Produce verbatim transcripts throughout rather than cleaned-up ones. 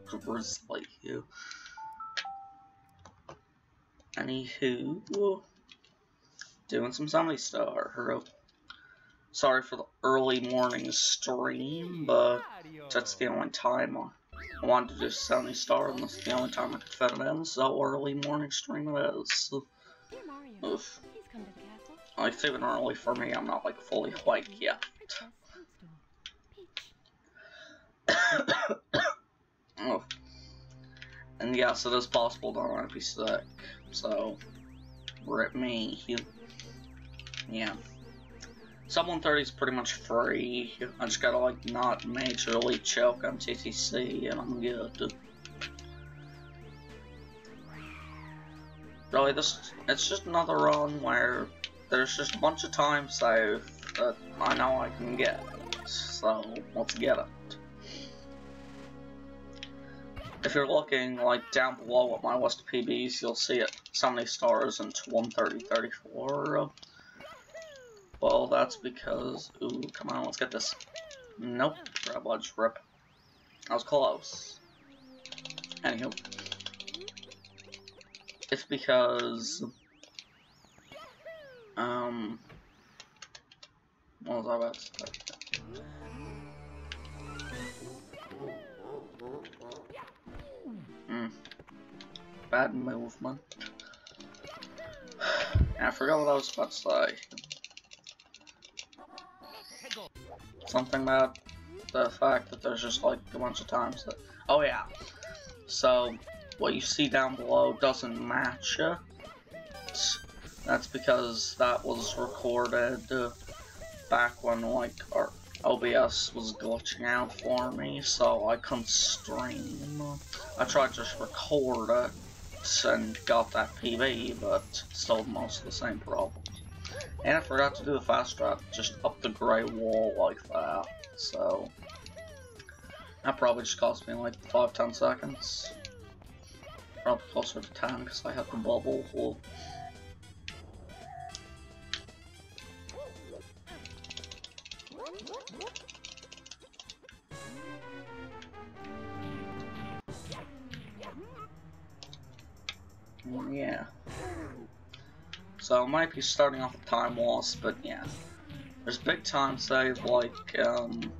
Grizzly. Anywho, doing some Zombie Star. Sorry for the early morning stream, but that's the only time I wanted to do Zombie Star, and that's the only time I could fit it in, so early morning stream it is. Oof. Like, even early for me, I'm not like fully awake yet. Oof. And yes, it is possible that I might be sick, so rip me. Yeah. Sub one thirty is pretty much free. I just gotta like not majorly choke on T T C and I'm good. Really, this it's just another run where there's just a bunch of time save that I know I can get. So let's get it. If you're looking like down below at my list of P Bs, you'll see it Zombie Stars and one thirty thirty-four. Well, that's because... Ooh, come on, let's get this. Nope. Grab ledge, rip. I was close. Anywho. It's because... Um... What was I about to say? Hmm. Bad movement. I forgot what I was about to say. Something about the fact that there's just like a bunch of times that... Oh yeah. So, what you see down below doesn't match it. That's because that was recorded uh, back when like our O B S was glitching out for me, so I couldn't stream. I tried to just record it and got that P B, but still most of the same problems. And I forgot to do the fast trap just up the grey wall like that, so that probably just cost me like five to ten seconds. Probably closer to ten because I had the bubble. Well, yeah. So I might be starting off with time loss, but yeah. There's big time save like um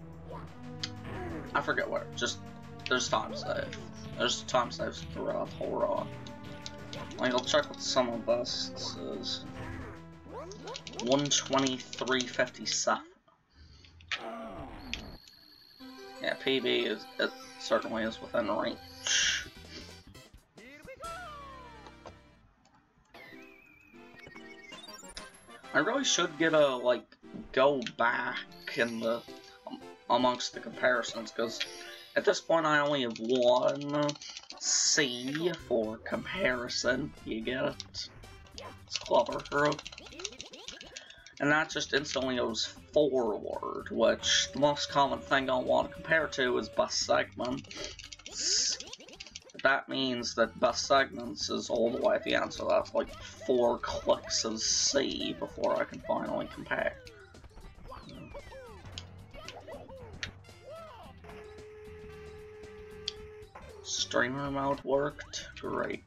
I forget where. Just there's time save. There's time saves throughout the whole run. Like I'll check what some of this is. one twenty-three fifty-seven. Yeah, P B is it certainly is within range. I really should get a like go back in the um, amongst the comparisons, because at this point I only have one C for comparison. You get it? It's clever, bro. And that just instantly goes forward, which the most common thing I want to compare to is bus segments. That means that bus segments is all the way at the end, so that's like four clicks of C before I can finally compare. Streamer mode worked. Great.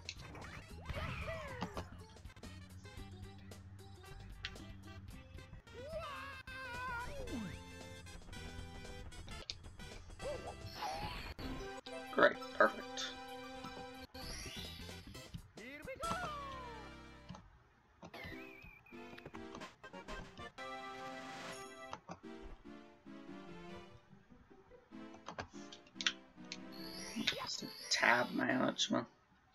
Great, perfect. Tab management.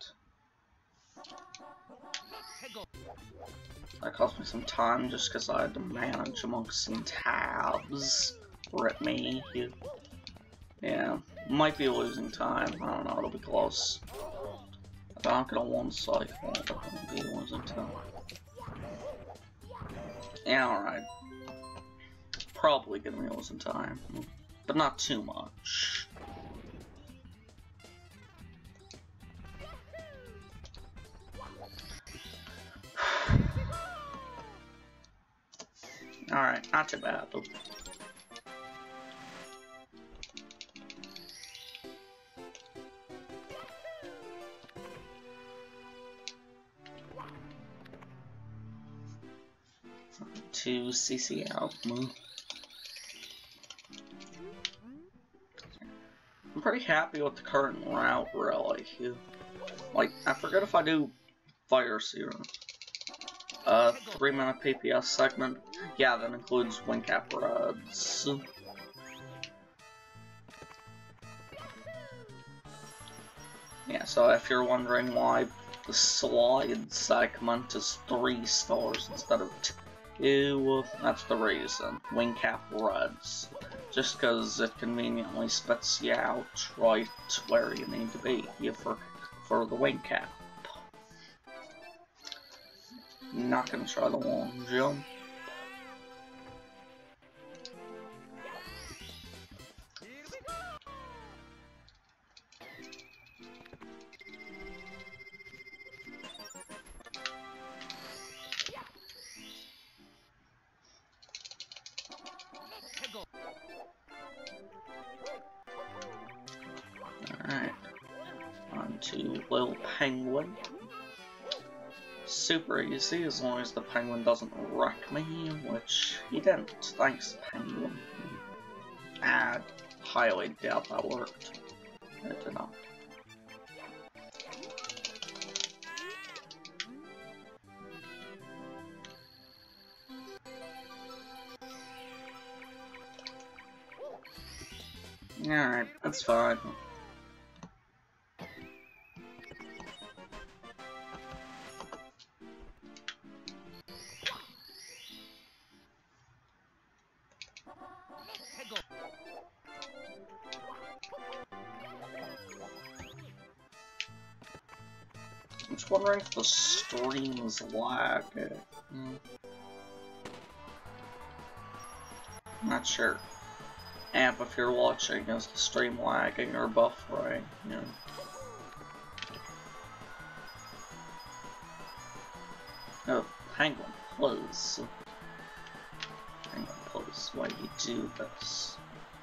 That cost me some time just because I had to manage amongst some tabs. Rip me. Yeah, might be losing time. I don't know, it'll be close. If I don't get a one cycle, it'll be losing time. Yeah, alright. Probably gonna be losing time, but not too much. Alright, not too bad. to C C out. I'm pretty happy with the current route, really. Like, I forget if I do Fire Serum. Uh, three minute P P S segment. Yeah, that includes Wingcap Reds. Yeah, so if you're wondering why the slide segment is three stars instead of two, that's the reason. Wingcap Reds. Just because it conveniently spits you out right where you need to be for, for the Wingcap. Not gonna try the long jump. Alright. On to Little Penguin. Super easy as long as the penguin doesn't wreck me, which he didn't. Thanks, penguin. I highly doubt that worked. It did not. Alright, that's fine. I'm just wondering if the stream's lagging. Hmm. Not sure. Amp, if you're watching, is the stream lagging or buffering? Yeah. Oh, Penguin, please. Penguin, please, why do you do this?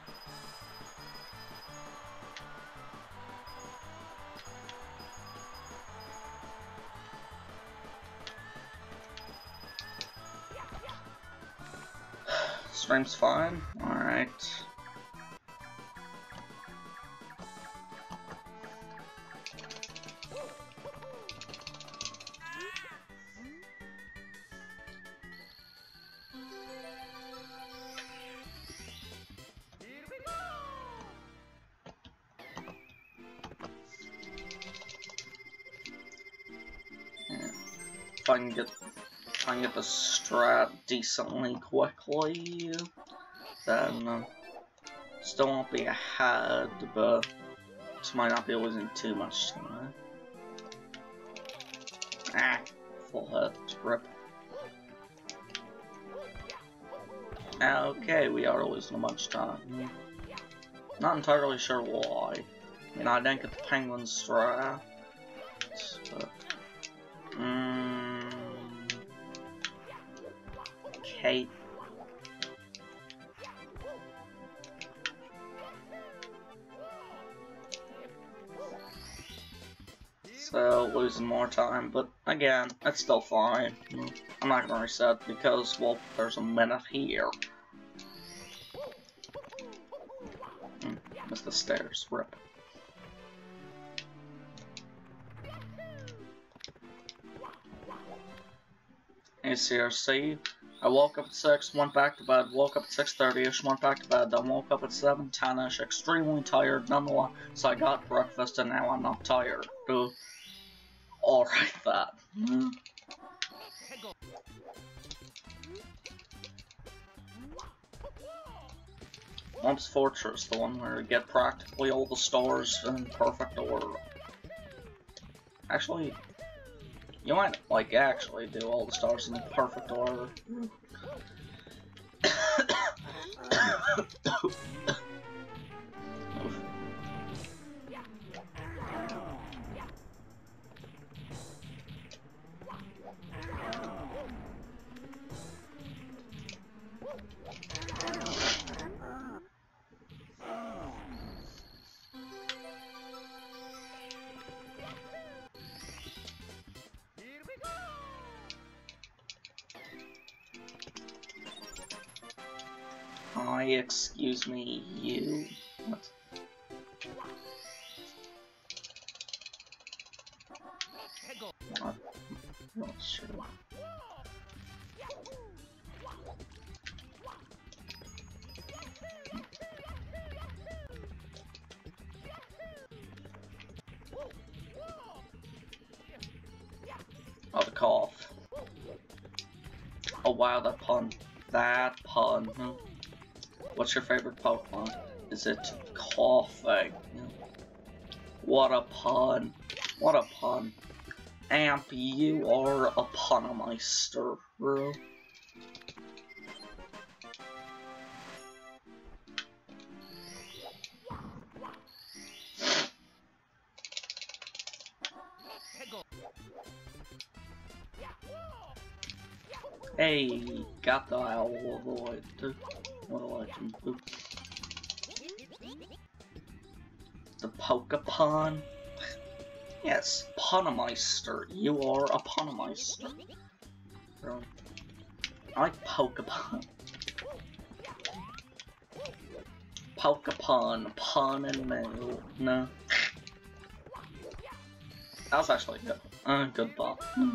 Stream's fine? Alright. If I can get, if I can get the strat decently quickly, then uh, still won't be ahead, but just might not be losing too much time. Ah, full hit, rip. Okay, we are losing a bunch of time. Not entirely sure why. I mean, I didn't get the penguin strat, but... Mm, okay. So, losing more time, but again, that's still fine. I'm not gonna reset because, well, there's a minute here. Mm, missed the stairs, rip. A C R C. I woke up at six, went back to bed, woke up at six thirty-ish, went back to bed, then woke up at seven ten-ish, extremely tired nonetheless, so I got breakfast and now I'm not tired. Dude. Alright, that. Mm. Lump's Fortress, the one where you get practically all the stars in perfect order. Actually, you might, like, actually do all the stars in perfect order. I, excuse me, you. What? What? Not sure. Oh, the cough. Oh wow, that pun. That pun. Hmm. What's your favorite Pokemon? Is it coughing? What a pun. What a pun. Amp, you are a punmeister, bro. Hey, got the Owl Void. What a legend. The Pokepon? Yes, Punmeister. You are a Punmeister. Bro. I like Pokepon. Pokepon, pun and mail. No. That was actually good. Uh, good bot. Mm.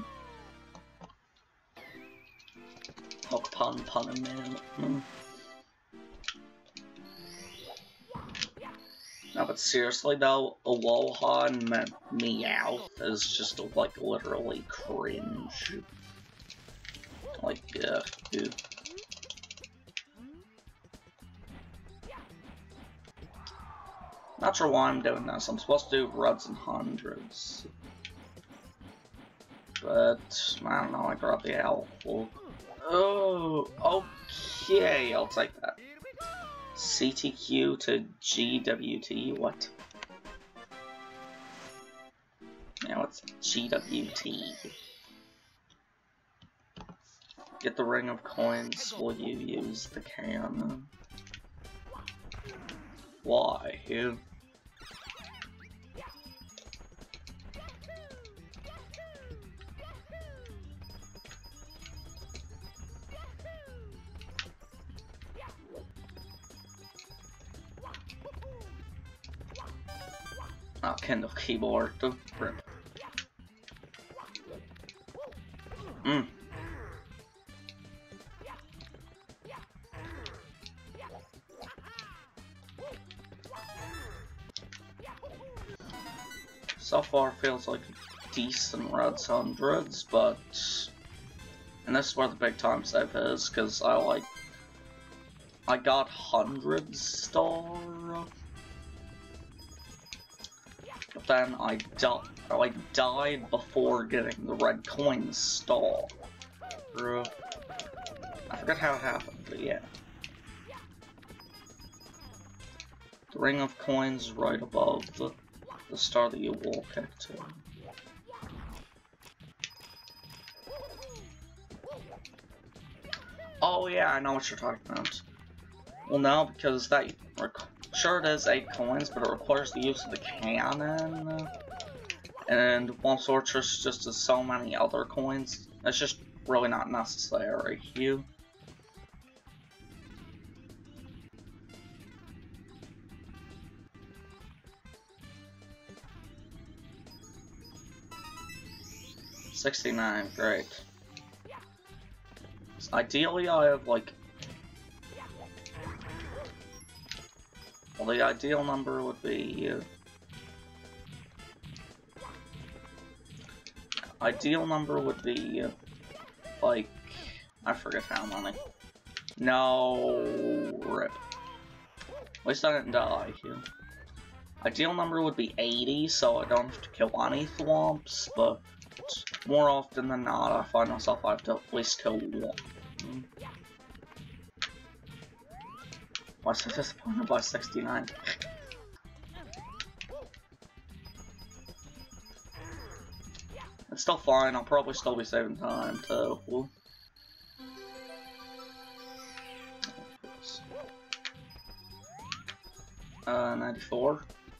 Pokepon, pun and mail. Mm. No, but seriously though, Aloha and me Meowth is just like literally cringe. Like, uh, dude. Not sure why I'm doing this. I'm supposed to do Reds and Hundreds. But, I don't know, I grabbed the owl. Oh, okay, I'll take that. C T Q to G W T, what? Yeah, what's G W T? Get the Ring of Coins, will you use the cannon? Why? You? Oh, Kindle keyboard. Rip. Mm. So far feels like decent Reds Hundreds, but and this is where the big time save is, because I like I got hundred star, but then I di I like died before getting the red coin star. I forget how it happened, but yeah. The Ring of Coins right above the the star that you wall kick to. Oh yeah, I know what you're talking about. Well, no, because that sure it is eight coins, but it requires the use of the cannon, and Womp Fortress just has so many other coins. It's just really not necessary. You. sixty-nine, great. So ideally, I have like. Well, the ideal number would be. Uh, ideal number would be. Uh, like. I forget how many. No. Rip. At least I didn't die. Yeah. Ideal number would be eighty, so I don't have to kill any thwomps, but. More often than not, I find myself I have to at least kill one. Why so disappointed by sixty-nine? It's still fine, I'll probably still be saving time too. Uh, ninety-four.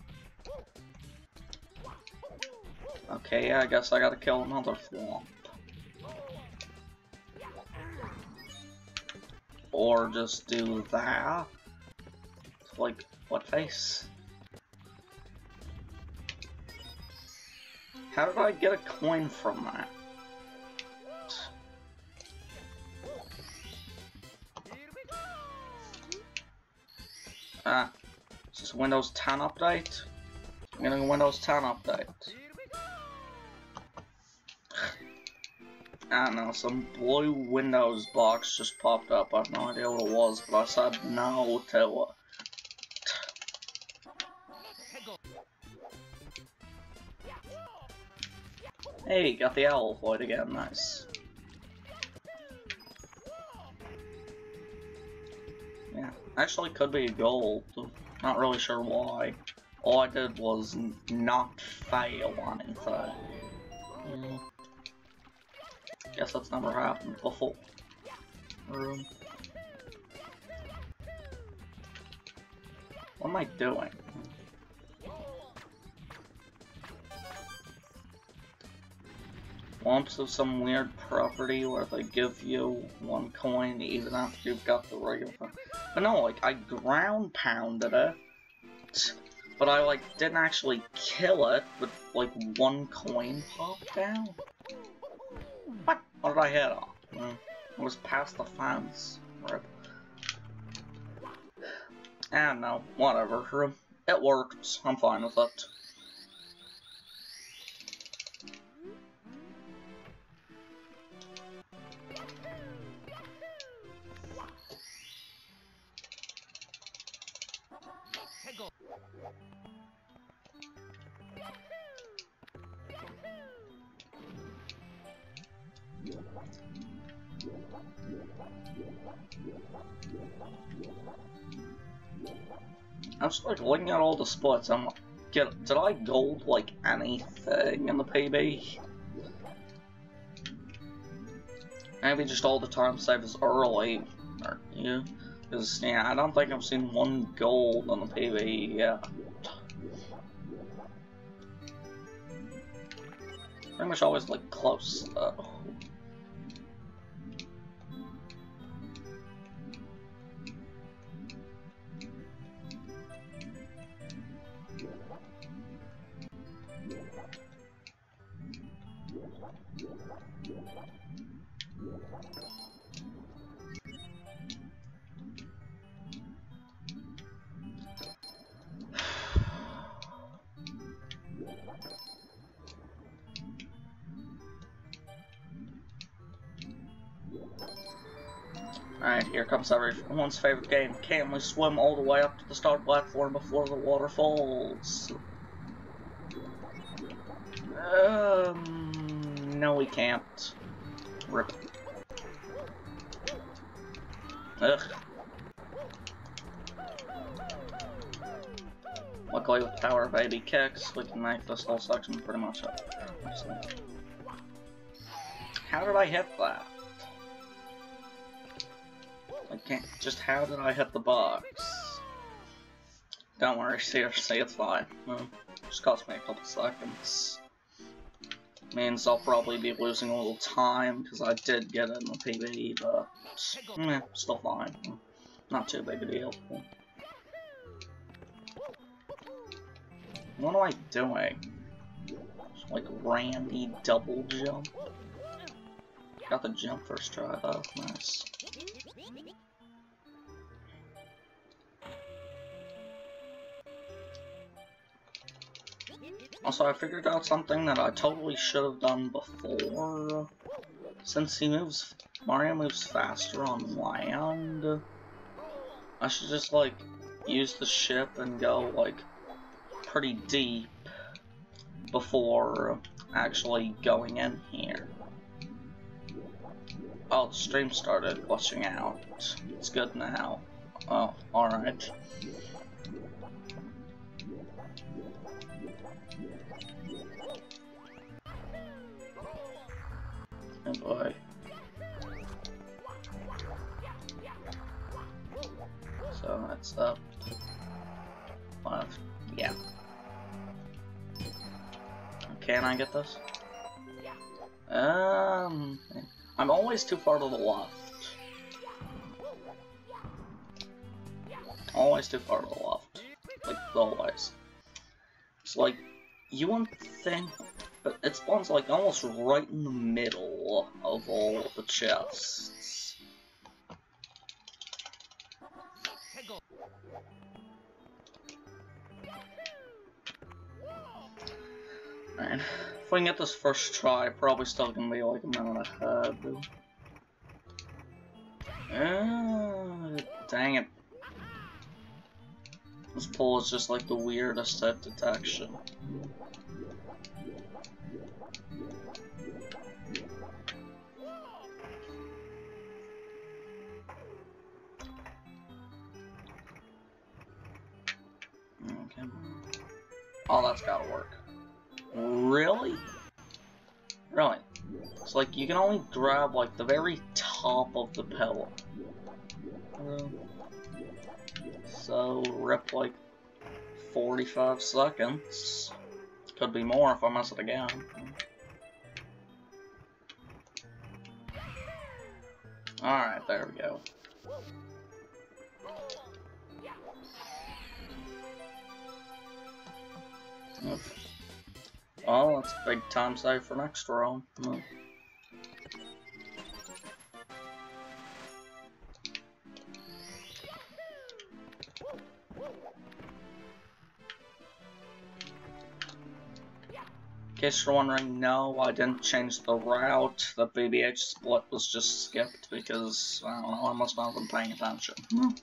Okay, I guess I gotta kill another thwomp. Or just do that. like, what face? How did I get a coin from that? Ah, is this a Windows ten update? I'm getting a Windows ten update. I don't know, some blue Windows box just popped up. I have no idea what it was, but I said no to it. Hey, got the owl void again, nice. Yeah, actually could be gold. Not really sure why. All I did was not fail anything. Mm. Guess that's never happened before. Um, what am I doing? Wants of some weird property where they give you one coin even after you've got the regular one. But no, like, I ground pounded it, but I, like, didn't actually kill it, but, like, one coin popped down. What? What did I hit on? Mm, it was past the fence. Rip. I don't know. Whatever. It worked. I'm fine with it. I'm just like looking at all the splits. I'm like, get, did I gold like anything in the P B? Maybe just all the time save is early, or yeah. Because yeah, I don't think I've seen one gold on the P B yet. Pretty much always like close though. Alright, here comes everyone's favorite game. Can't we swim all the way up to the start platform before the water falls? Um, no we can't. Rip. Ugh. Luckily with the power of A B kicks, we can make this whole section pretty much up. So, how did I hit that? I can't, just how did I hit the box? Don't worry, seriously, it's fine. No, just cost me a couple seconds. Means I'll probably be losing a little time, because I did get it in the P B, but eh, still fine. Not too big a deal. What am I doing? Just like Randy double jump? Got the jump first try though, nice. Also, I figured out something that I totally should have done before. Since he moves, Mario moves faster on land, I should just, like, use the ship and go, like, pretty deep before actually going in here. Oh, the stream started glitching out. It's good now. Oh, alright. Oh boy. So that's up. Left. Yeah. Can I get this? Um, I'm always too far to the left. Always too far to the left. like always. It's like you wouldn't think, but it spawns like almost right in the middle of all the chests. Alright, if we can get this first try, probably still gonna be like a minute ahead. Uh, dang it. This pull is just like the weirdest hit detection. Okay. Oh, that's gotta work. Really? Really? It's like you can only grab like the very top of the pillar. Uh, so rip like forty-five seconds. Could be more if I miss it again. Alright, there we go. Yep. Oh, that's a big time save for next round. Mm. In case you're wondering, no, I didn't change the route. The B B H split was just skipped because, I don't know, I must not have been paying attention. Mm.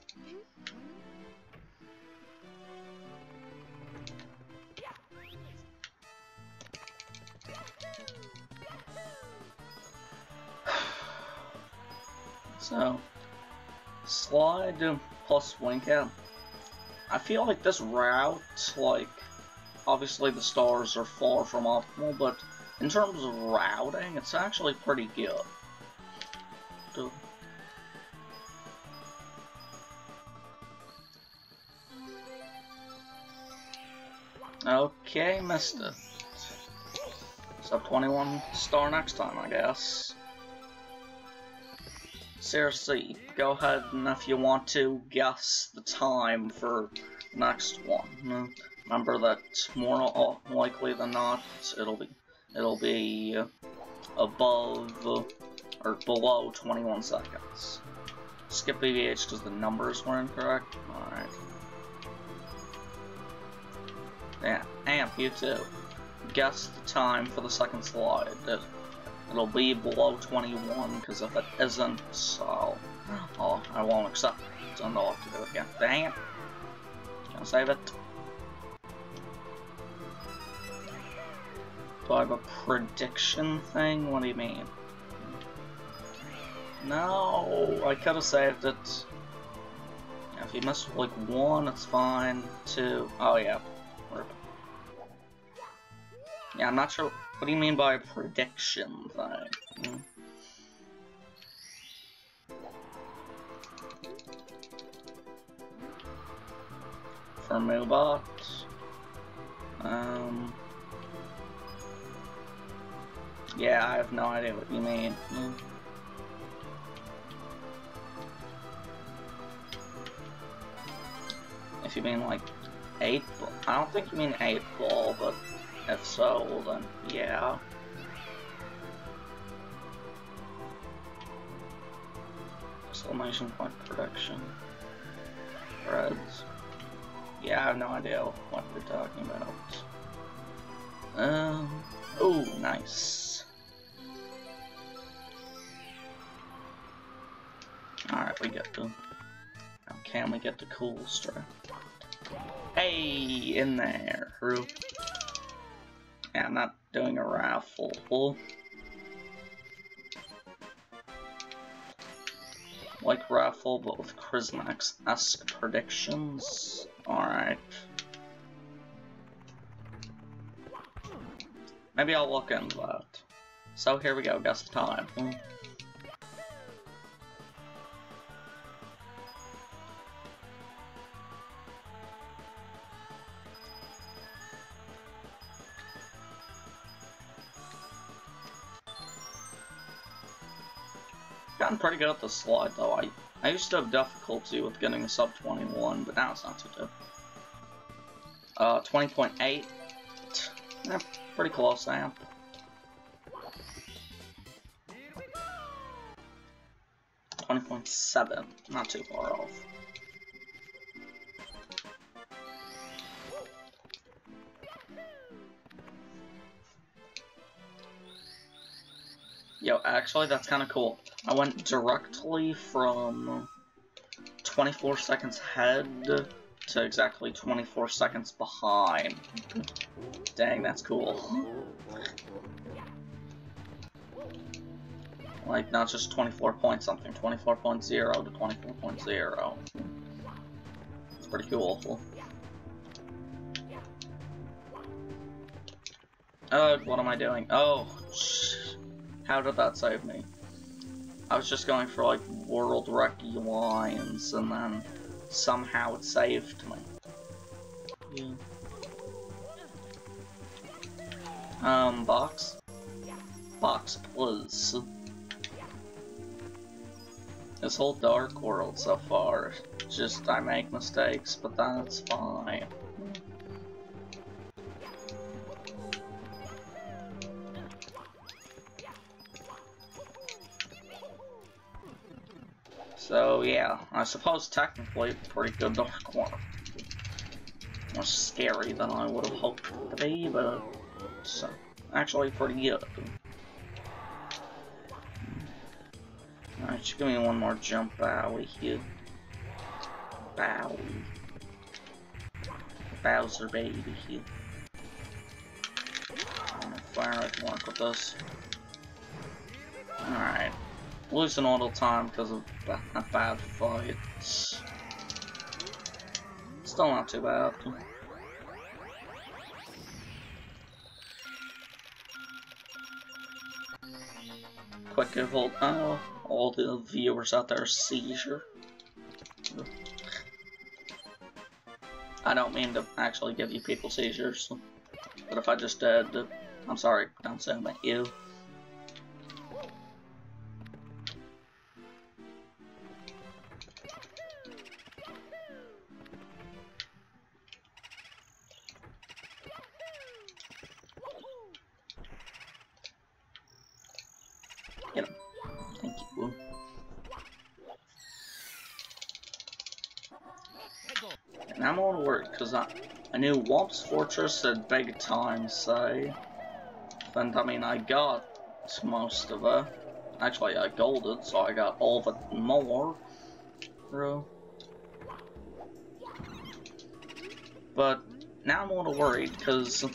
So, slide plus wink out. I feel like this route, like, obviously the stars are far from optimal, but in terms of routing, it's actually pretty good. Dude. Okay, missed it. So twenty-one star next time, I guess. Seriously, go ahead and if you want to guess the time for the next one. Remember that more likely than not, it'll be it'll be above or below twenty-one seconds. Skip B B H because the numbers were incorrect. All right. Yeah, and you too. Guess the time for the second slide. It, It'll be below twenty-one, because if it isn't, so oh, I won't accept it. So I'll have to do it again. Dang it. Can I save it? Do I have a prediction thing? What do you mean? No, I could have saved it. Yeah, if you miss like one, it's fine. Two, oh yeah. Yeah, I'm not sure. What do you mean by a prediction thing? Hmm. For Moobot? Um. Yeah, I have no idea what you mean. Hmm. If you mean like eight ball, I don't think you mean eight ball, but if so, then yeah. Exclamation point prediction. Reds. Yeah, I have no idea what we're talking about. Um. Oh, nice. Alright, we get the. Now, can we get the cool strap? Hey, in there, Roo. Yeah, I'm not doing a raffle. Like raffle, but with Chrismax-esque predictions. Alright. Maybe I'll look into that. So here we go, guess the time. Hmm. Gotten pretty good at the slide though. I I used to have difficulty with getting a sub twenty-one, but now it's not too tough. Uh, twenty point eight. Eh, pretty close, Amp. twenty point seven. Not too far off. Yo, actually, that's kind of cool. I went directly from twenty-four seconds ahead to exactly twenty-four seconds behind. Dang, that's cool. Like, not just twenty-four point something, twenty-four point zero to twenty-four point zero. It's pretty cool. Uh, what am I doing? Oh, shh. How did that save me? I was just going for like world record lines and then somehow it saved me. Yeah. Um, box? Box, please. This whole Dark World so far, just I make mistakes, but that's fine. So yeah, I suppose technically pretty good Dark World. More scary than I would have hoped it to be, but it's actually pretty good. Alright, just give me one more jump Bowie here. Bowie. Bowser baby here. I'm gonna fire I can work with this. Alright. Losing all the time because of a bad fight. Still not too bad. Quick give all, oh, all the viewers out there seizure. I don't mean to actually give you people seizures, but if I just did, I'm sorry, don't say I'm at you. Get him. Thank you. And I'm on work because I, I knew Womp's Fortress had big time say. And I mean, I got most of it. Actually, I golded, so I got all of it and more. Bro. But now I'm a little worried because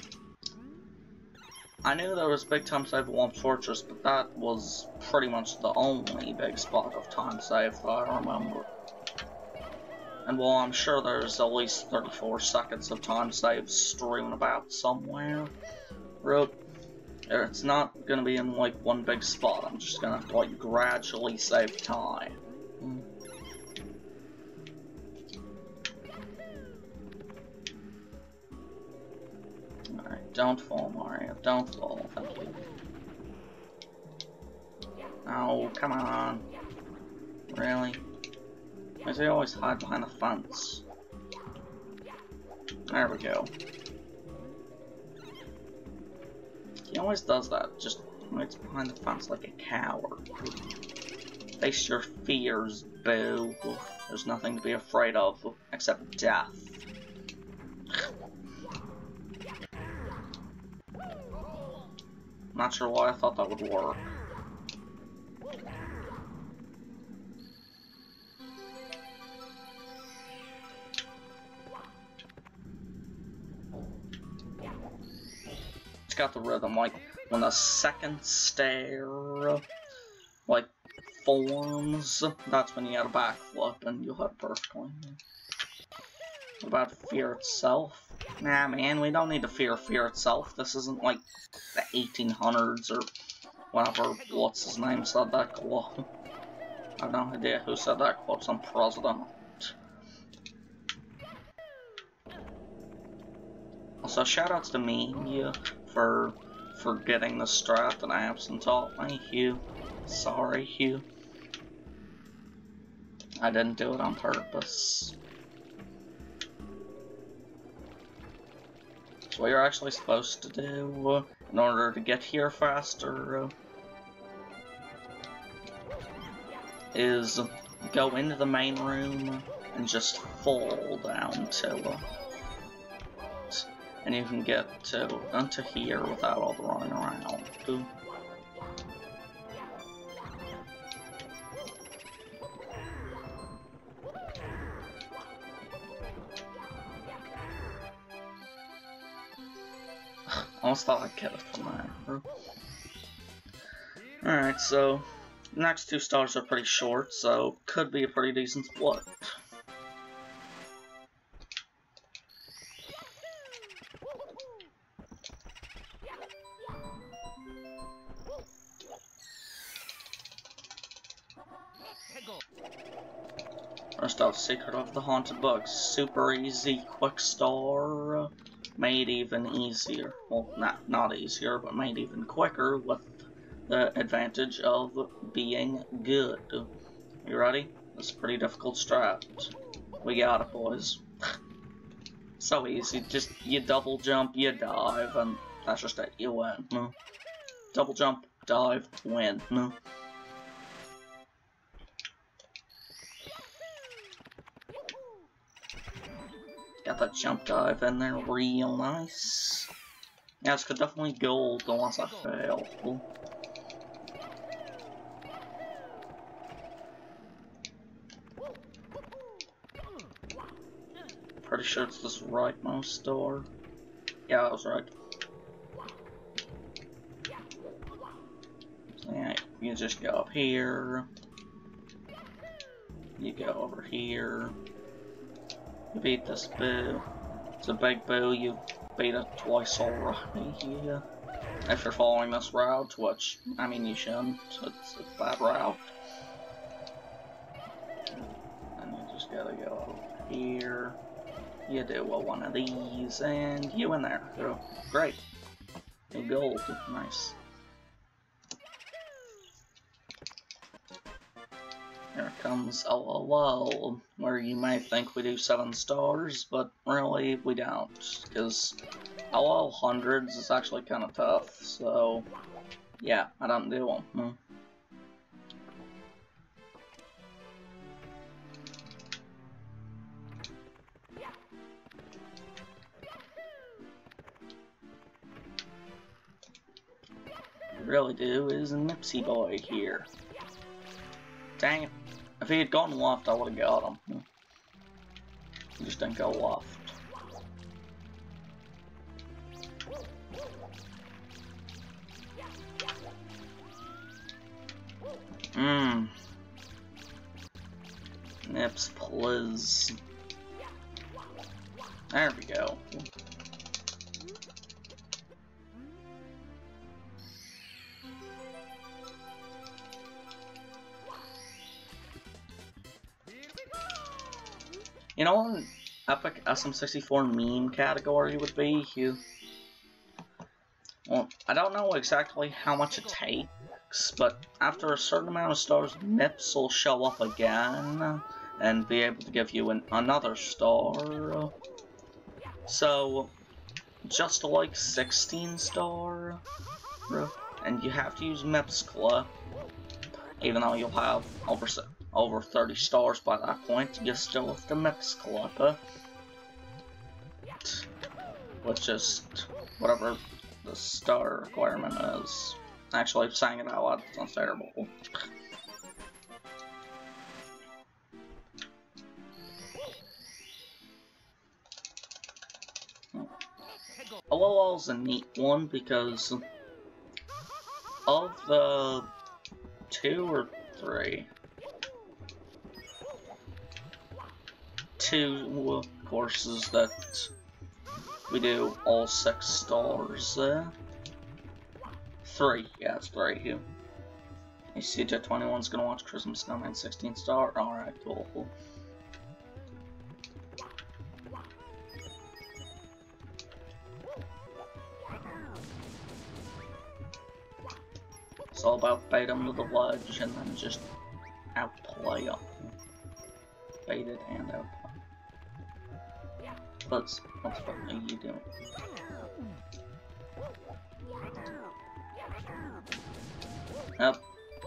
I knew there was big time save at Womp's Fortress, but that was pretty much the only big spot of time save that I remember. And while I'm sure there's at least thirty-four seconds of time save streaming about somewhere, bro, it's not gonna be in like one big spot. I'm just gonna have to like gradually save time. Mm. Alright, don't fall, Mario. Don't fall. Thank you. Oh, come on. Really? Why does he always hide behind the fence? There we go. He always does that, just hides behind the fence like a coward. Face your fears, boo. There's nothing to be afraid of, except death. Not sure why I thought that would work. It's got the rhythm, like when the second stare like forms, that's when you got a backflip and you'll have perfectly. What about fear itself? Nah, man, we don't need to fear fear itself. This isn't like the eighteen hundreds or whatever, what's his name said that quote. I have no idea who said that quote, some president. Also, shoutouts to me yeah, for for getting the strat that Absent taught me, Hugh. Sorry, Hugh. I didn't do it on purpose. what you're actually supposed to do uh, in order to get here faster uh, is go into the main room and just fall down to it. And you can get to onto here without all the running around. I almost thought I'd get it from there. Alright, so the next two stars are pretty short, so could be a pretty decent split. First off, Secret of the Haunted Books. Super easy, quick star. Made even easier. Well, not, not easier, but made even quicker with the advantage of being good. You ready? This is a pretty difficult strat. We got it, boys. So easy. Just, you double jump, you dive, and that's just it. You win. No. Double jump, dive, win. No. Got that jump dive in there real nice. Yeah, this could definitely gold unless I fail. Pretty sure it's this rightmost door. Yeah, I was right. So yeah, you just go up here. You go over here. You beat this boo. It's a big boo, you beat it twice already. Yeah. If you're following this route, which, I mean, you shouldn't. It's a bad route. And you just gotta go over here. You do well, one of these, and you in there. So, great. A gold. Nice. Here comes L O L, where you may think we do seven stars, but really we don't, because L O L hundreds is actually kind of tough, so yeah, I don't do them. Hmm. What we really do is Nipsey Boy here. Dang it. If he had gone left, I would have got him. He just didn't go left. Mmm. Nips, please. There we go. You know what an epic S M sixty-four meme category would be? You, well, I don't know exactly how much it takes, but after a certain amount of stars, Nips will show up again and be able to give you an, another star. So, just like sixteen star, and you have to use Mips Clip, even though you'll have over over thirty stars by that point, you still have the Mips Clip, which is whatever the star requirement is. Actually, saying it out loud sounds terrible. L O L's a neat one because of the two or three, two courses that we do all six stars. Uh, three, yeah, it's three. You, you C J twenty-one's gonna watch Christmas Snowman sixteen star. Alright, cool. cool. It's all about bait them to the ledge and then just outplay them. Bait it and outplay. Let's, let's what are you doing? Yep.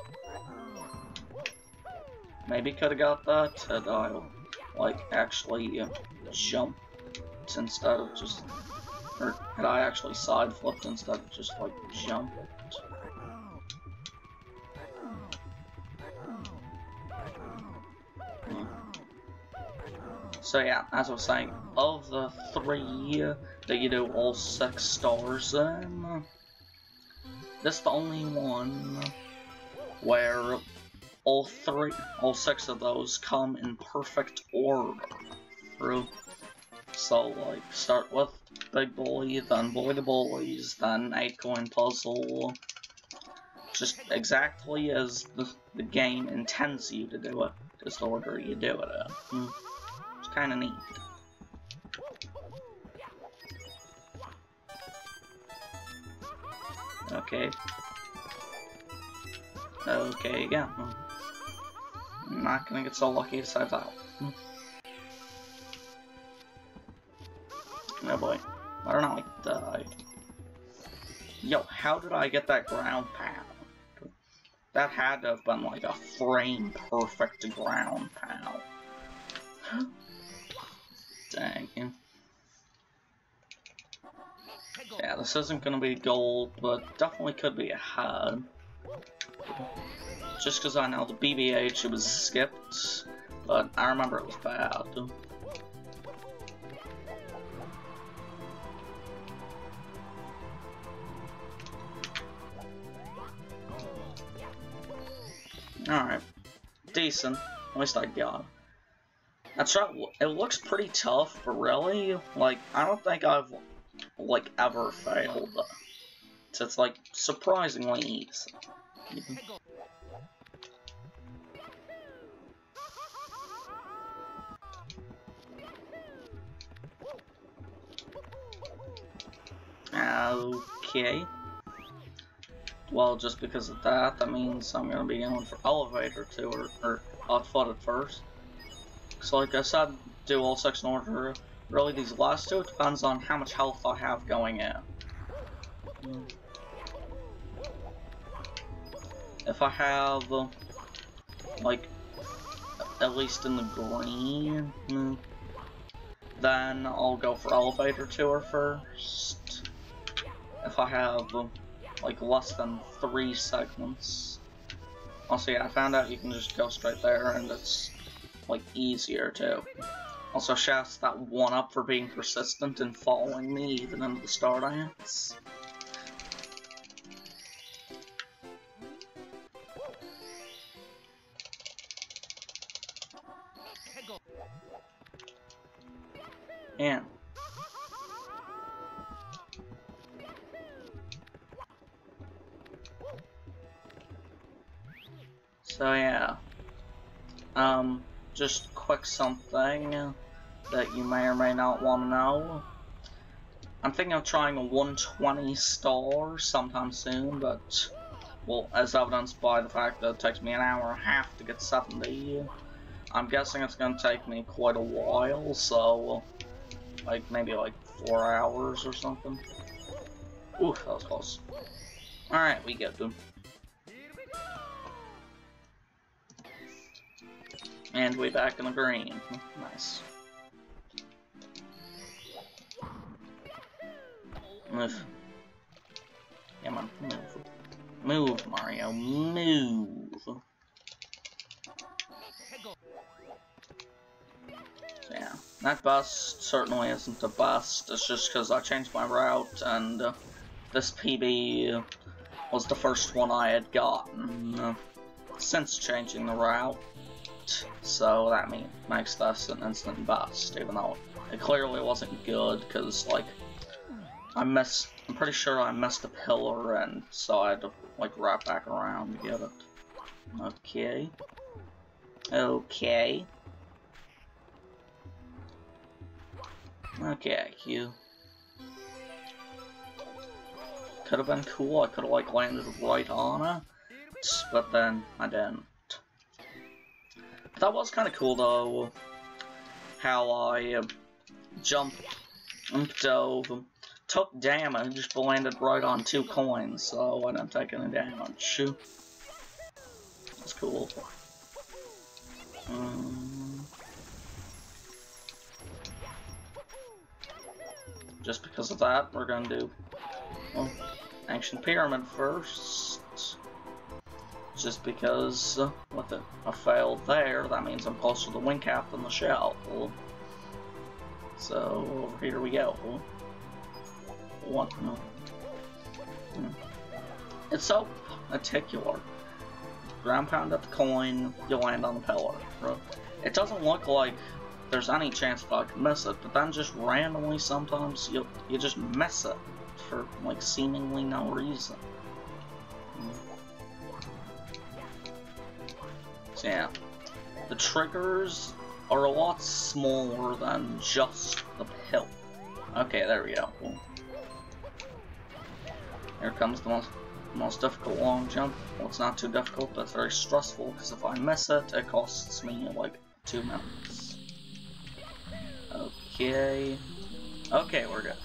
Maybe could have got that had I, like, actually uh, jumped instead of just, or had I actually side flipped instead of just like jumped. Hmm. So yeah, as I was saying, of the three that you do all six stars in, this is the only one where all three, all six of those come in perfect order through. So, like, start with Big Bully, then Bully the Bullies, then eight coin Puzzle. Just exactly as the, the game intends you to do it, just the order you do it in. Hmm. It's kinda neat. Okay. Okay, yeah. I'm not gonna get so lucky to save that. Hmm. Oh boy. I don't know, I died. Yo, how did I get that ground pound? That had to have been like a frame perfect ground pound. Dang. Yeah, this isn't gonna be gold, but definitely could be ahead. Just because I know the B B H it was skipped, but I remember it was bad. Alright. Decent. At least I got it. That's right, it looks pretty tough, but really, like, I don't think I've, like, ever failed. So it's, like, surprisingly easy. Okay. Well, just because of that, that means I'm gonna be going for elevator too, or, or hot foot at first. So, like I said, do all six in order. Really, these last two, it depends on how much health I have going in. If I have, uh, like, at least in the green, then I'll go for elevator tour first. If I have, uh, like, less than three segments. Also, yeah, I found out you can just go straight there, and it's, like, easier, too. Also, shouts that one up for being persistent and following me even into the star dance. Yeah. So yeah, um, just quick something that you may or may not want to know. I'm thinking of trying a one twenty star sometime soon, but, well, as evidenced by the fact that it takes me an hour and a half to get seventy, I'm guessing it's going to take me quite a while, so, like, maybe like four hours or something. Ooh, that was close. Alright, we get them. And we back in the green. Nice. Move. Yeah, man, move. Move, Mario, move. So, yeah, that bust certainly isn't the best. It's just because I changed my route, and uh, this P B was the first one I had gotten uh, since changing the route. So that mean, makes this an instant bust, even though it clearly wasn't good, because, like, I missed, I'm pretty sure I missed a pillar, and so I had to, like, wrap back around to get it. Okay. Okay. Okay, you. Could have been cool, I could have, like, landed right on it, but then I didn't. That was kind of cool, though, how I uh, jumped, dove, took damage, but landed right on two coins, so I didn't take any damage. That's cool. Um, just because of that, we're gonna do well, Ancient Pyramid first. Just because uh, with it, I failed there, that means I'm closer to the wing cap than the shell. So over here we go. One. No. Hmm. It's so particular. Ground pound at the coin, you land on the pillar. It doesn't look like there's any chance that I could miss it, but then just randomly sometimes you you just miss it for like seemingly no reason. So yeah, the triggers are a lot smaller than just the pill. Okay, there we go. Here comes the most most difficult long jump. Well, it's not too difficult, but it's very stressful because if I miss it, it costs me like two minutes. Okay. Okay, we're good.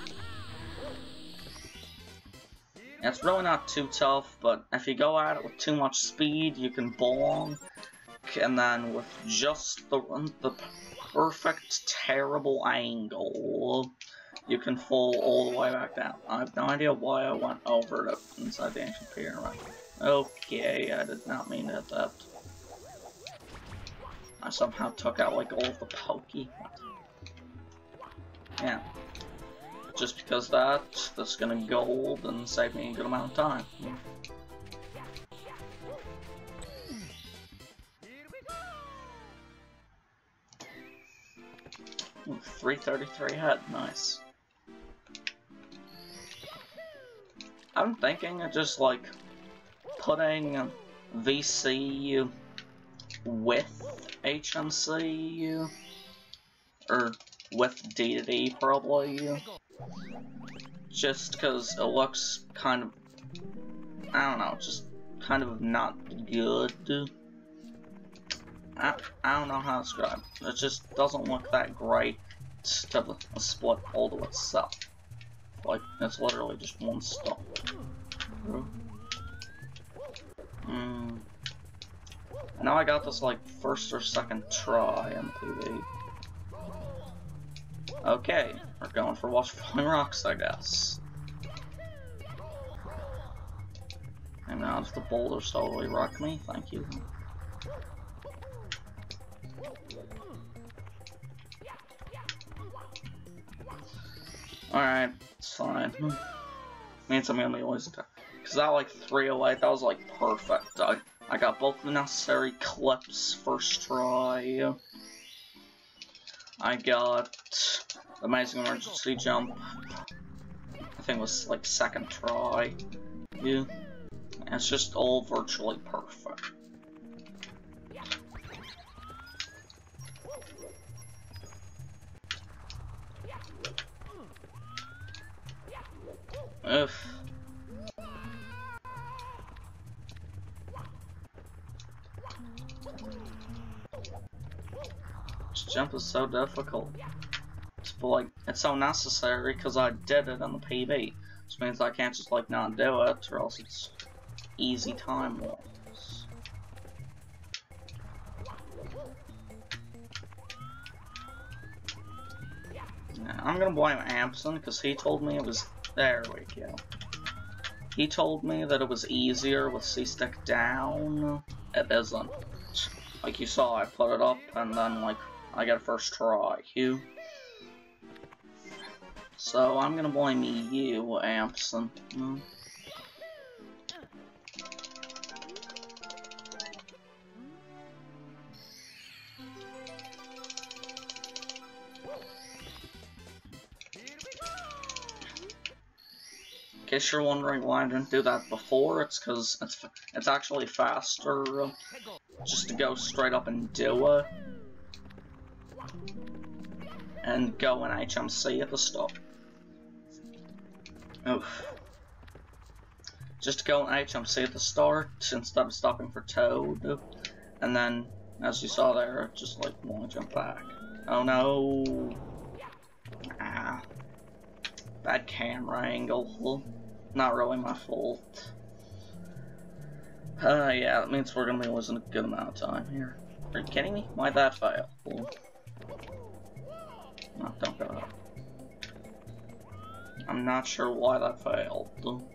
It's really not too tough, but if you go at it with too much speed, you can bonk, and then with just the the perfect terrible angle, you can fall all the way back down. I have no idea why I went over it inside the Ancient Pyramid. Okay, I did not mean to hit that. I somehow took out like all of the pokey. Yeah. Just because that, that's gonna gold and save me a good amount of time. Ooh, three thirty-three head, nice. I'm thinking of just like putting V C with H M C or with D to D probably. Just because it looks kind of, I don't know, just kind of not good. I, I don't know how to describe it. It just doesn't look that great to split all to itself. Like, it's literally just one stop. Mm. I know I got this like first or second try on the T V. Okay, we're going for Watch Falling Rocks, I guess. And now if the boulders totally rock me, thank you. Alright, it's fine. Means I'm gonna be always attack. Cause that like three oh eight, that was like perfect. I, I got both the necessary clips first try. I got Amazing Emergency Jump, I think it was like second try. Yeah. It's just all virtually perfect. Oof. This jump is so difficult. But like, it's so necessary because I did it on the P B. Which means I can't just like not do it, or else it's easy time loss. Yeah, I'm gonna blame Ampson because he told me it was. There we go. He told me that it was easier with C-Stick down. It isn't. Like you saw, I put it up and then like I got a first try. You. So I'm gonna blame you, Ampson. Hmm. In case you're wondering why I didn't do that before, it's because it's it's actually faster just to go straight up and do it and go in H M C at the start. Oof. Just to go in H M C at the start instead of stopping for Toad, and then as you saw there, just like want to jump back. Oh no! Ah, bad camera angle. Not really my fault. Uh, yeah, that means we're gonna be losing a good amount of time here. Are you kidding me? Why'd that fail? Ooh. No, don't go there. I'm not sure why that failed.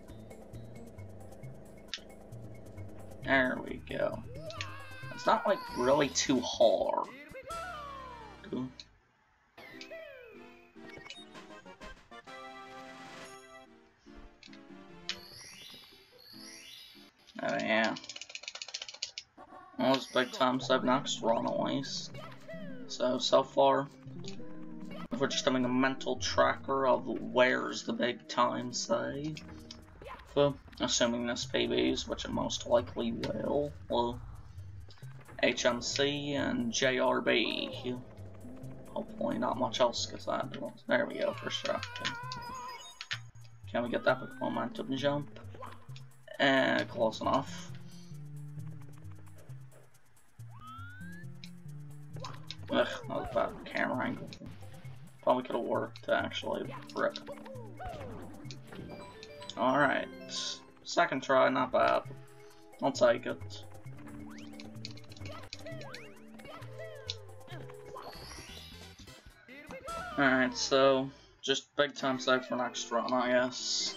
There we go. It's not, like, really too hard. Ooh. Oh yeah. Well, it's big time save next runaways. So, so far, we're just having a mental tracker of where's the big time save. For, assuming this P Bs, which it most likely will. Well, H M C and J R B. Hopefully not much else gets that. There we go, first try. Can we get that with momentum jump? Eh, close enough. Ugh, that was a bad camera angle. Probably could have worked to actually rip. Alright. Second try, not bad. I'll take it. Alright, so just big time save for next run, I guess.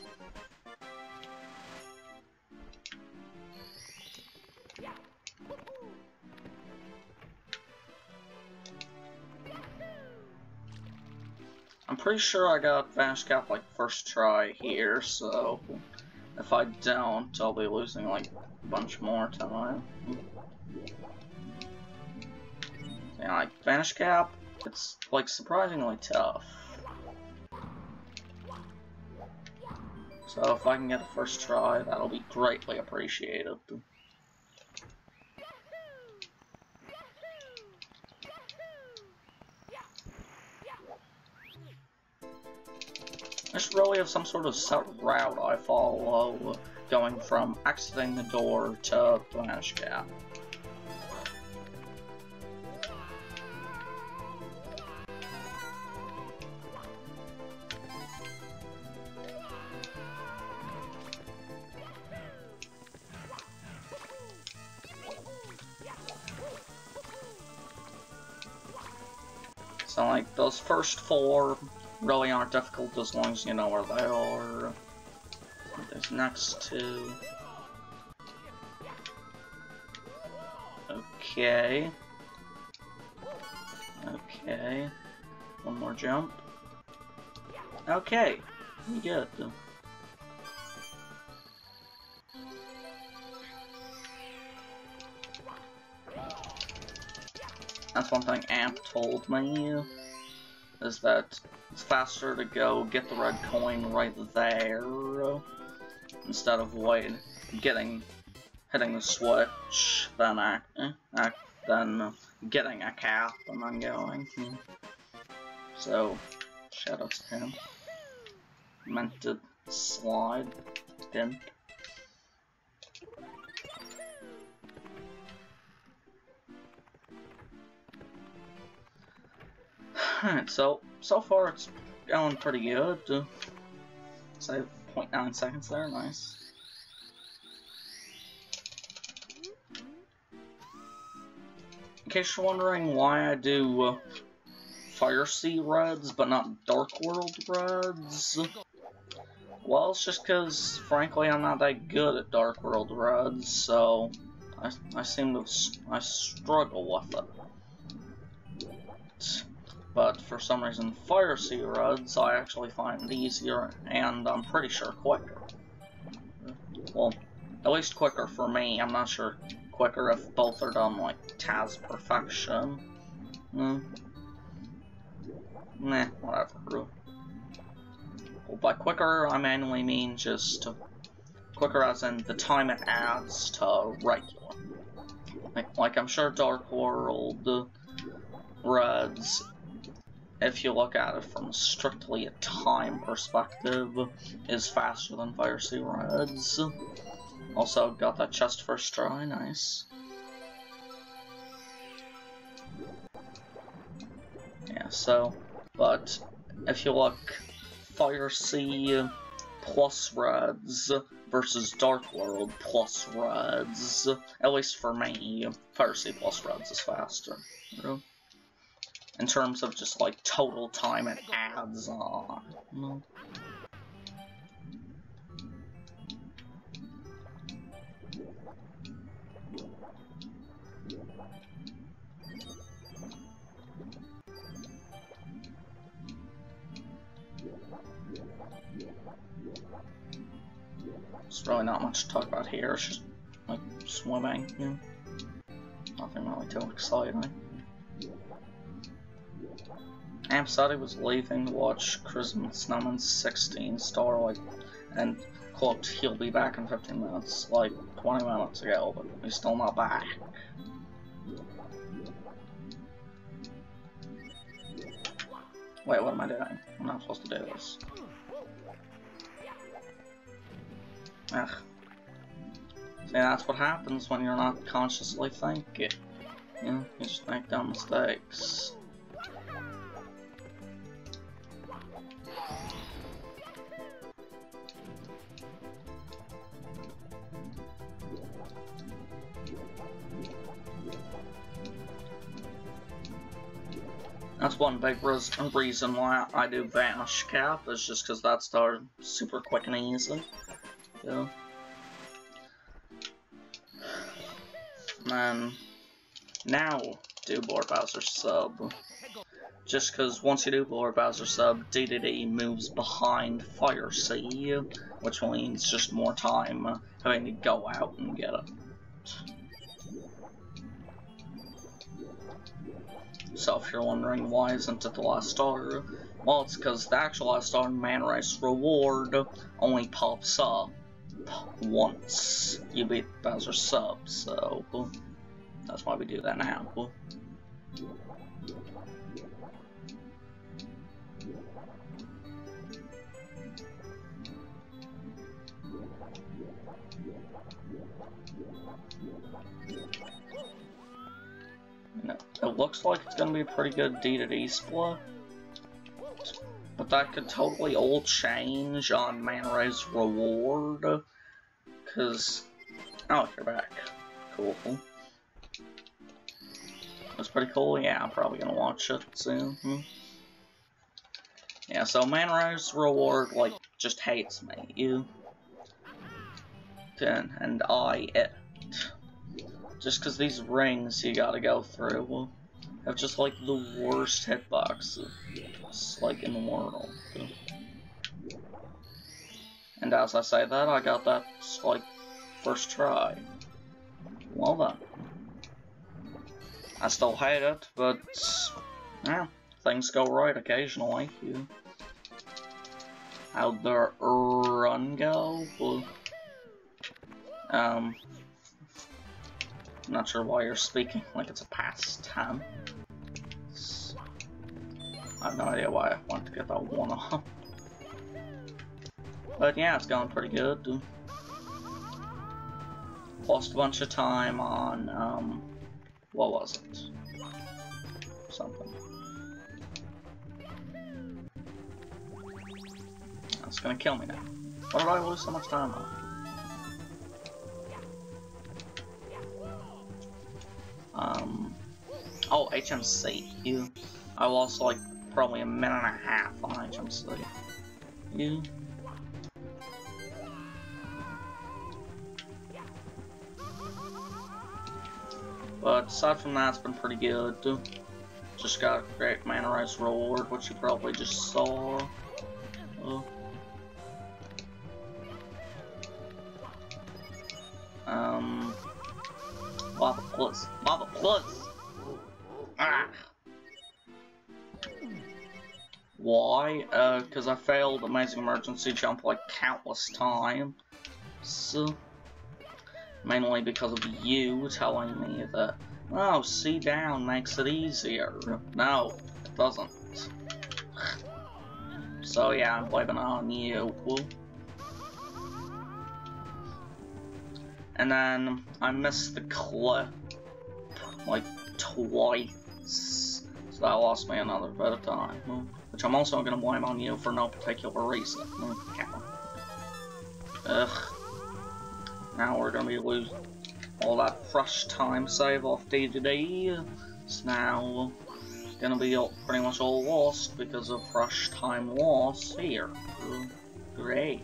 I'm pretty sure I got Vanish Cap like first try here, so if I don't, I'll be losing like a bunch more time. Yeah, like Vanish Cap, it's like surprisingly tough. So if I can get a first try, that'll be greatly appreciated. I should really have some sort of set route I follow, going from exiting the door to Vanish Cap. So like, those first four really aren't difficult as long as you know where they are. These next two. Okay. Okay. One more jump. Okay. We good. That's one thing Amp told me, is that it's faster to go get the red coin right there, instead of waiting, getting, hitting the switch, then act, act, then getting a cap, and then going. So, shout out to him. Meant to slide, didn't. Alright, so, so far it's going pretty good. Uh, say zero point nine seconds there, nice. In case you're wondering why I do uh, Fire Sea Reds, but not Dark World Reds, well, it's just because, frankly, I'm not that good at Dark World Reds, so I, I seem to, I struggle with it. But for some reason, Fire Sea Reds I actually find easier, and I'm pretty sure quicker. Well, at least quicker for me. I'm not sure quicker if both are done like Taz perfection. Hmm. Nah, whatever. Well, by quicker, I mainly mean just quicker as in the time it adds to regular. Like, like I'm sure Dark World Reds, if you look at it from strictly a time perspective, is faster than Fire Sea Reds. Also, got that chest first try, nice. Yeah, so, but if you look, Fire Sea plus reds versus Dark World plus reds. At least for me, Piracy plus reds is faster. In terms of just like total time it adds on. No. There's really not much to talk about here, it's just like swimming, you know? Nothing really too exciting. Amp said he was leaving to watch Charisma Snowman's sixteen Starlight and quote, he'll be back in fifteen minutes, like twenty minutes ago, but he's still not back. Wait, what am I doing? I'm not supposed to do this. Ugh. See, that's what happens when you're not consciously thinking. You know, you just make dumb mistakes. That's one big reason why I do Vanish Cap, is just because that's the super quick and easy. Yeah. And now do Lord Bowser sub. Just because once you do Lord Bowser sub, D D D moves behind Fire Sea, which means just more time having to go out and get it. So if you're wondering why isn't it the last star, well, it's because the actual last star Man Race reward only pops up once you beat Bowser sub, so that's why we do that now. It looks like it's gonna be a pretty good D to D split, but that could totally all change on Man Ray's reward, cause, oh, you're back. Cool. That's pretty cool, yeah, I'm probably gonna watch it soon. Hmm. Yeah, so Man Ray's reward, like, just hates me, you, and I, it. Just because these rings you gotta go through have just like the worst hitboxes like in the world. And as I say that, I got that like first try. Well done. I still hate it, but yeah, things go right occasionally. Yeah. How'd the run go? Um. Not sure why you're speaking like it's a pastime. It's... I have no idea why I want to get that one off. But yeah, it's going pretty good. Lost a bunch of time on, um, what was it? Something. That's gonna kill me now. What did I lose so much time on? Um, oh, H M C. You. I lost like probably a minute and a half on H M C. You. But aside from that, it's been pretty good. Just got a great Mana Rice reward, which you probably just saw. Oh. Um. Lava Plus. Lava Plus! Ah! Why? Uh, because I failed Amazing Emergency Jump like countless times. So, mainly because of you telling me that, oh, C down makes it easier. No, it doesn't. So yeah, I'm blaming it on you. And then I missed the clip like twice, so that lost me another bit of time, which I'm also going to blame on you for no particular reason. Ugh. Now we're gonna be losing all that fresh time save off D D D. So now it's gonna be all, pretty much all lost because of fresh time loss here. Great.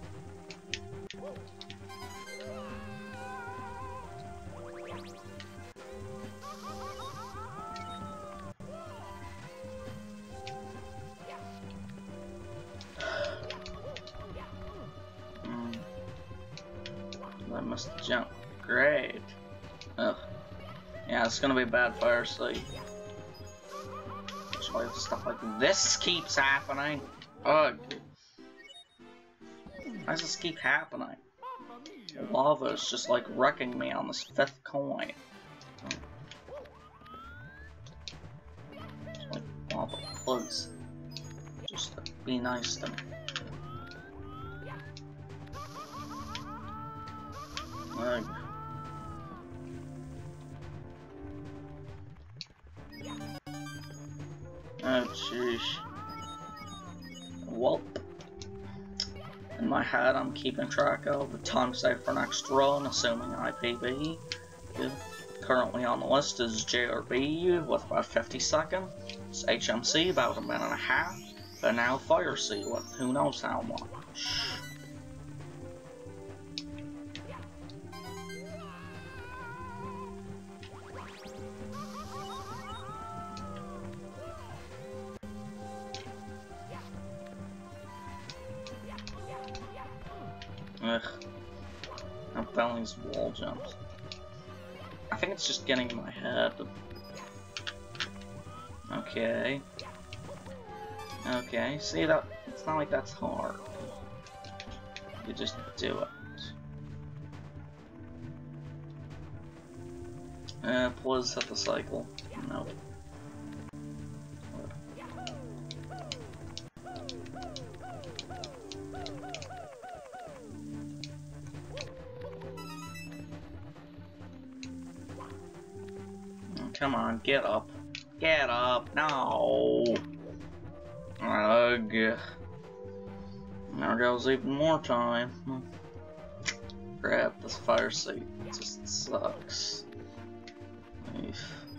I must jump. Great. Ugh. Yeah, it's gonna be a bad fire sleep. That's why stuff like this keeps happening. Ugh. Why does this keep happening? Lava is just like wrecking me on this fifth coin. It's like lava, please. Just be nice to me. Ugh. Oh jeez. Welp. In my head, I'm keeping track of the time saved for next run, assuming I P B. Currently on the list is J R B with about fifty seconds. It's H M C about a minute and a half. But now Fire Sea with who knows how much. Ugh. I'm failing these wall jumps. I think it's just getting in my head. Okay. Okay, see that? It's not like that's hard. You just do it. Uh, please hit the cycle. Nope. Come on, get up. Get up. No. Ugh. There goes even more time. Crap, this fire seat just sucks. Eef.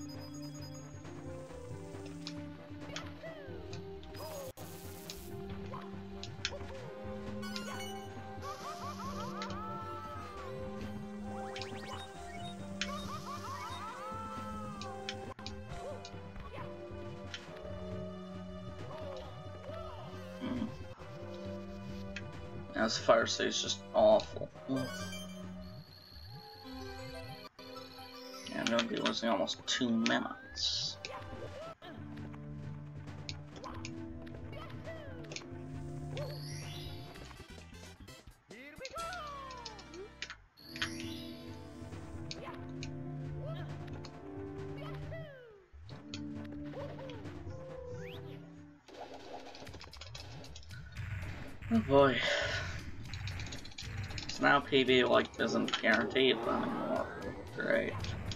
This fire state is just awful. Mm. Yeah, I'm gonna be losing almost two minutes. Oh boy. So now P B like isn't guaranteed anymore. Great.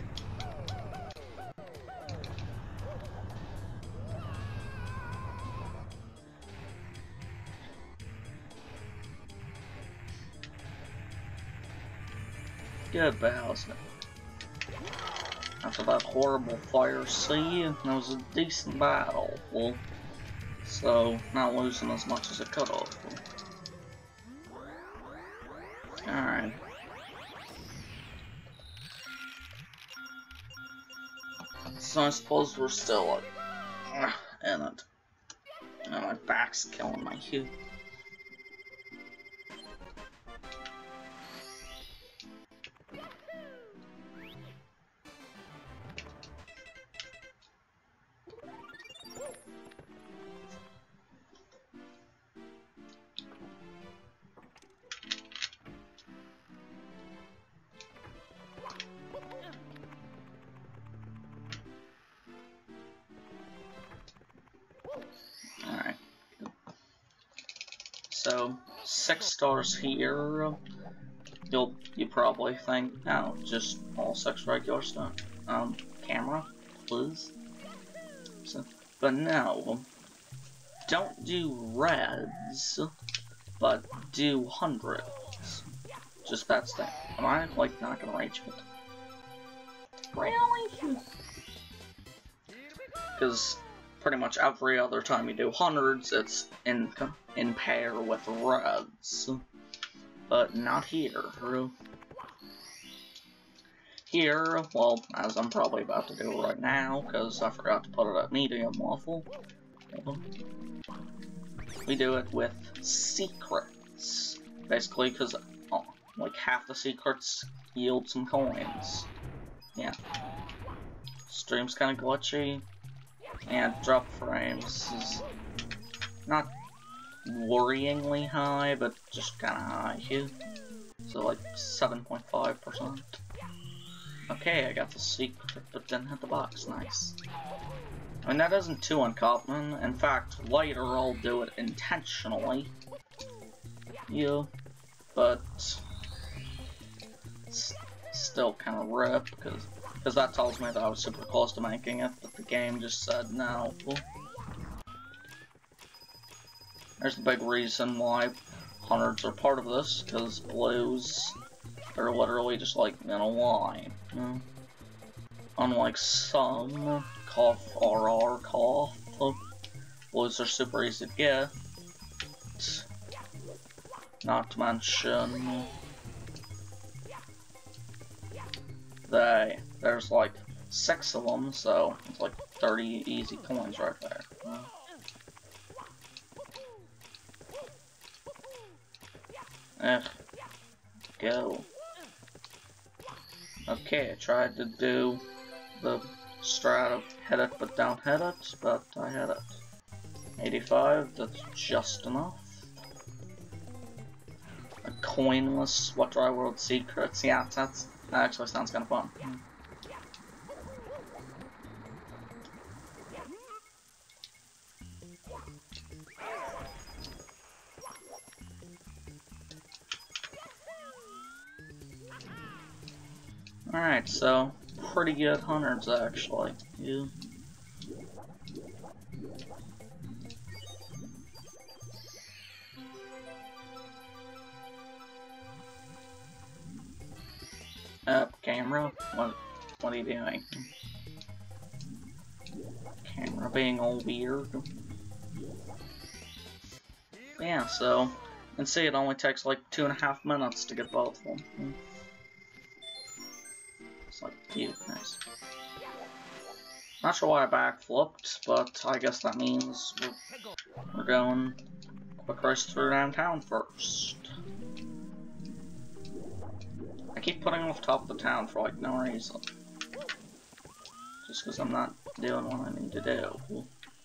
Good Bowser. After that horrible fire sea, that was a decent battle. Well, so not losing as much as it could have. Alright. So I suppose we're still like, uh, in it. And my back's killing my hue. Alright. So, six stars here. You'll you probably think, oh, just all six regular stuff. Um, camera, please. So, but no. Don't do reds, but do hundreds. just bad stamina. Am I, like, not gonna reach it? Really? Because pretty much every other time you do hundreds, it's in in pair with reds. But not here. Here, well, as I'm probably about to do right now, because I forgot to put it at medium level, we do it with secrets. Basically, because oh, like half the secrets yield some coins. Yeah. Stream's kind of glitchy, and drop frames is not worryingly high, but just kind of high here. So like seven point five percent. Okay, I got the secret, but didn't hit the box. Nice. I mean, that isn't too uncommon. In fact, later I'll do it intentionally. Yeah, but it's still kind of rip, because because that tells me that I was super close to making it, but the game just said no. There's the big reason why hundreds are part of this, because blues are literally just like in a line. You know? Unlike some cough R R cough, blues are super easy to get. Not to mention they there's like six of them, so it's like thirty easy coins right there. You know? Eh, go. Okay, I tried to do the strat of hit it but don't hit it, but I hit it. eighty-five, that's just enough. A coinless What Dry World Secrets, yeah, that's, that actually sounds kind of fun. Alright, so pretty good hundreds actually. Yeah. Up, camera. What what are you doing? Camera being all weird. Yeah, so you can see it only takes like two and a half minutes to get both of them. It's like cute, nice. Not sure why I backflipped, but I guess that means we're, we're going quick race through downtown first. I keep putting off top of the town for like no reason. Just because I'm not doing what I need to do.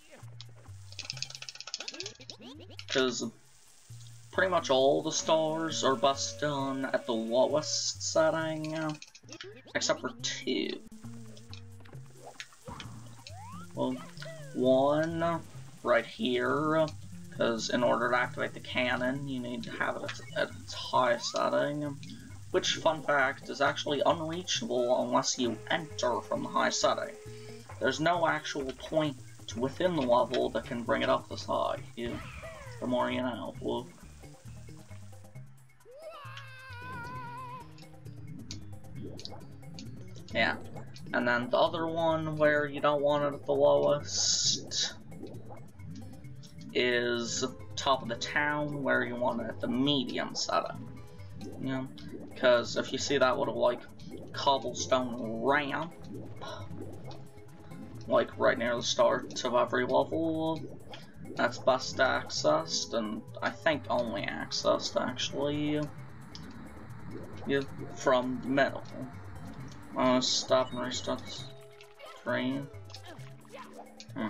Because pretty much all the stars are best done at the lowest setting. Except for two. Well, one right here, because in order to activate the cannon, you need to have it at its highest setting, which, fun fact, is actually unreachable unless you enter from the high setting. There's no actual point within the level that can bring it up this high. You, the more you know. Well, yeah, and then the other one where you don't want it at the lowest is top of the town where you want it at the medium setting. You know, because if you see that little like cobblestone ramp, like right near the start of every level, that's best accessed, and I think only accessed actually, yeah, from middle. I'm gonna stop and restart the train. Hmm.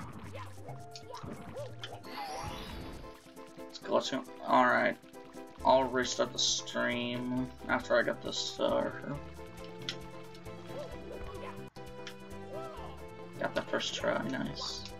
It's glitching. Alright. I'll restart the stream after I get this started. Got the first try, nice.